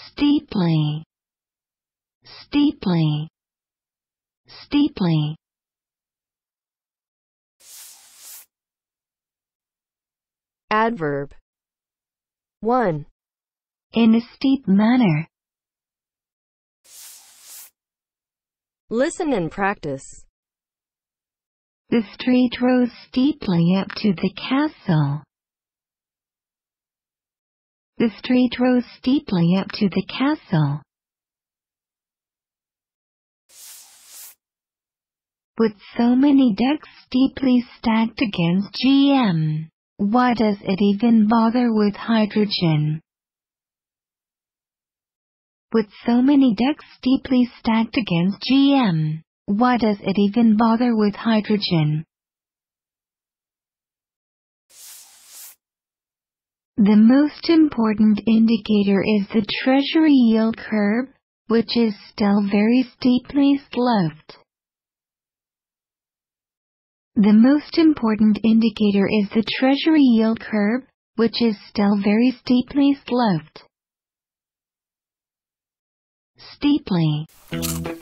steeply, steeply, steeply. Adverb. 1. In a steep manner. Listen and practice. The street rose steeply up to the castle. The street rose steeply up to the castle. With so many decks steeply stacked against GM, why does it even bother with hydrogen? With so many decks steeply stacked against GM, why does it even bother with hydrogen? The most important indicator is the Treasury yield curve, which is still very steeply sloped. The most important indicator is the Treasury yield curve, which is still very steeply sloped. Steeply.